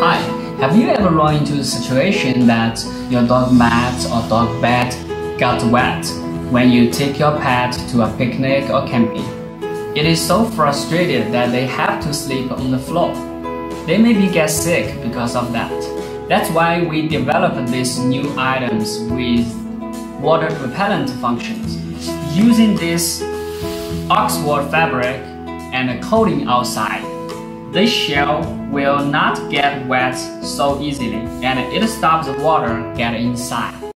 Hi, have you ever run into a situation that your dog mat or dog bed got wet when you take your pet to a picnic or camping? It is so frustrated that they have to sleep on the floor. They maybe get sick because of that. That's why we developed these new items with water repellent functions. Using this Oxford fabric and a coating outside, this shell will not get wet so easily, and it stops the water get inside.